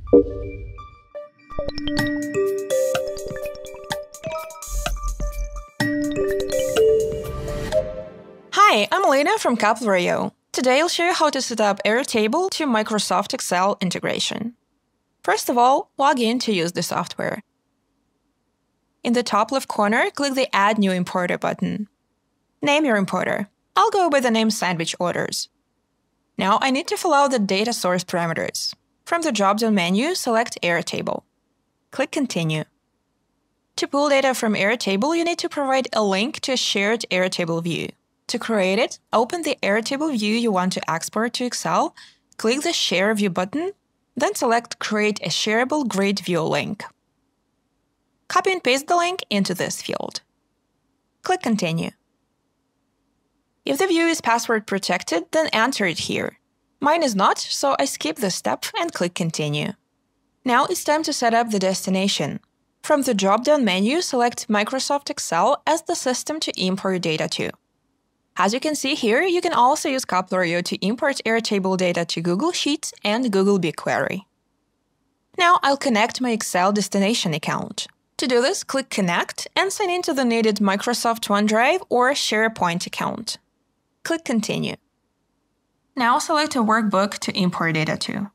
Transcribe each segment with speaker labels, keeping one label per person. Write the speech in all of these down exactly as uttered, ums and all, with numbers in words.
Speaker 1: Hi, I'm Alina from Airtable. Today I'll show you how to set up Airtable to Microsoft Excel integration. First of all, log in to use the software. In the top left corner, click the Add New Importer button. Name your importer. I'll go by the name Sandwich Orders. Now I need to fill out the data source parameters. From the drop-down menu, select Airtable. Click Continue. To pull data from Airtable, you need to provide a link to a shared Airtable view. To create it, open the Airtable view you want to export to Excel, click the Share View button, then select Create a Shareable Grid View link. Copy and paste the link into this field. Click Continue. If the view is password protected, then enter it here. Mine is not, so I skip this step and click Continue. Now it's time to set up the destination. From the drop-down menu, select Microsoft Excel as the system to import data to. As you can see here, you can also use Airtable to import Airtable data to Google Sheets and Google BigQuery. Now I'll connect my Excel destination account. To do this, click Connect and sign into the needed Microsoft OneDrive or SharePoint account. Click Continue. Now select a workbook to import data to.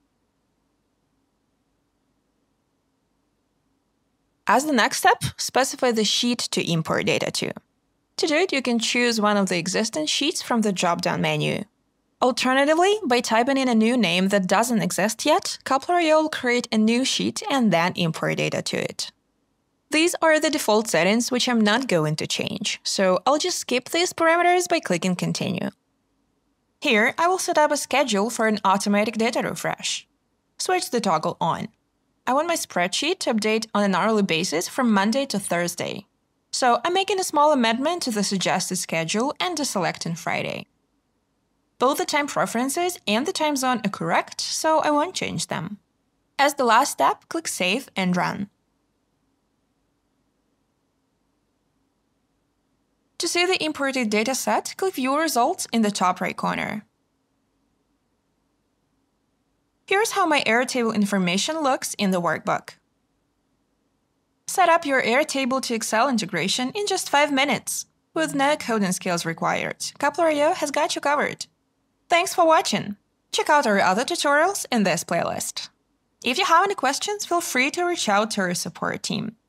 Speaker 1: As the next step, specify the sheet to import data to. To do it, you can choose one of the existing sheets from the drop-down menu. Alternatively, by typing in a new name that doesn't exist yet, Airtable will create a new sheet and then import data to it. These are the default settings, which I'm not going to change, so I'll just skip these parameters by clicking Continue. Here, I will set up a schedule for an automatic data refresh. Switch the toggle on. I want my spreadsheet to update on an hourly basis from Monday to Thursday. So I'm making a small amendment to the suggested schedule and deselecting Friday. Both the time preferences and the time zone are correct, so I won't change them. As the last step, click Save and Run. To see the imported dataset, click View Results in the top right corner. Here's how my Airtable information looks in the workbook. Set up your Airtable to Excel integration in just five minutes. With no coding skills required, Airtable has got you covered. Thanks for watching! Check out our other tutorials in this playlist. If you have any questions, feel free to reach out to our support team.